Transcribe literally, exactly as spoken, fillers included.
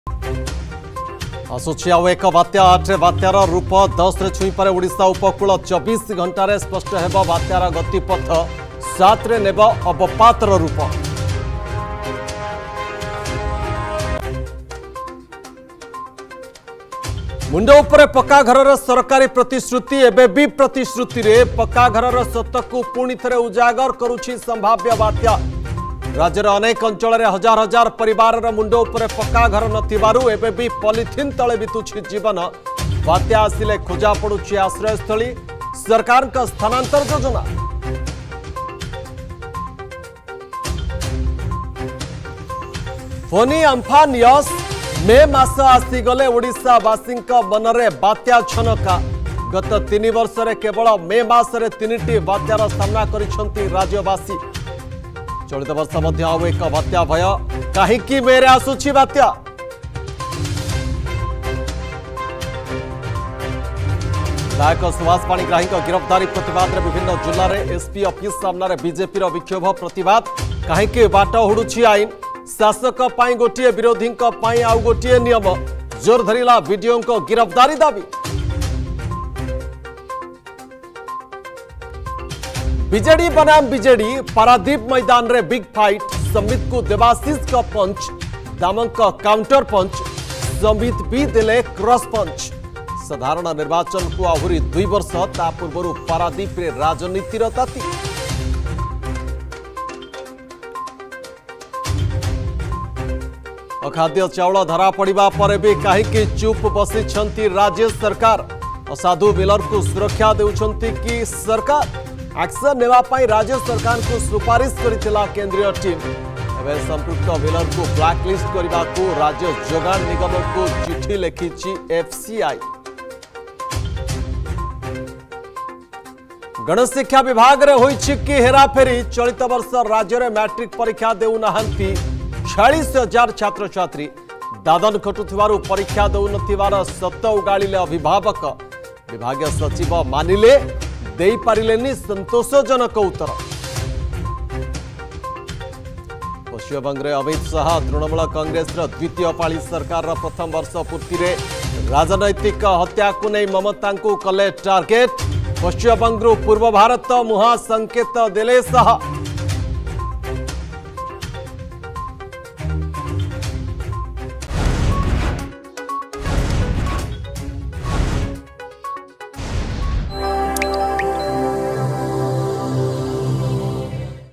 आसुची आउ एक बात्या आठ बात्यार रूप दस रे छुई पारे ओडिशा उपकूल चौबीस घंटे स्पष्ट हेब बात्यार गतिपथ सात रे नेब अवपातर रूप। मुंड उपरे पक्का घरर सरकारी प्रतिश्रुति एवं भी प्रतिश्रुति रे पक्का घरर सतकू पुणी थे उजागर करुछि संभाव्य बात्या। राज्यर अनेक अंचल हजार हजार परिवार मुंड उपरे पक्का घर नथिबारु एवं भी पॉलिथिन तले बितुछि जीवन। बात्या आसिले खोजा पड़ुछि आश्रयस्थली सरकार का स्थानांतर योजना। फोनी अम्फान यस मे मास आसीगले ओडिशावासी मनरे बात्या छनका। गत तीन वर्ष रे केवल मे मासरे तीनिटी बात्यार सामना करिसंती राज्यवासी। चलित वर्ष मध्य आउ एक बात्या भय कहीं मेरे आसुची बात्या। विधायक सुभाष पाणिग्राही गिरफ्तारी प्रतिवाद विभिन्न जिले में एसपी ऑफिस सामने बीजेपी विक्षोभ प्रतिवाद। कहीं बाट हुड़ुछि आईन शासक पाई गोटे विरोधी आउ गोटे नियम जोर धरिला वीडियो को गिरफ्तारी दाबी। बीजेडी बनाम बीजेडी पारादीप मैदान रे बिग फाइट। संबित को देवाशीष का पंच दामंक काउंटर पंच संबित भी देले क्रॉस पंच। साधारण निर्वाचन को आहुरी दुई वर्ष ता पूर्व पारादीप रे राजनीतिर ताती। अखाद्य चाउल धरा पड़ा पर भी कहीं चुप बसी राज्य सरकार। असाधु मिलर को सुरक्षा देउछंती कि सरकार एक्शन नेवाई राज्य सरकार को सुपारिश करिथिला केंद्रीय टीम। एवं संपृक्त मिलर को ब्लैकलिस्ट करने को राज्य जोगान निगम को चिठी लिखिछि एफसीआई। गणेश शिक्षा विभाग रे होइछि कि हेराफेरी। चलित वर्ष राज्य में मैट्रिक परीक्षा देउनाहांती छियालीस हजार छात्र छात्री। दादन खटुथिबारु परीक्षा देउनथिबार सत उगाड़िले अभिभावक। विभाग सचिव मानिले देई पारिलेनी संतोषजनक उत्तर। पश्चिमबंग में अमित शाह तृणमूल कांग्रेस द्वितीय पाली सरकार प्रथम वर्ष पूर्ति रे राजनैतिक हत्या को नहीं ममता को कले टार्गेट। पश्चिमबंग पूर्व भारत मुहा संकेत देले शाह।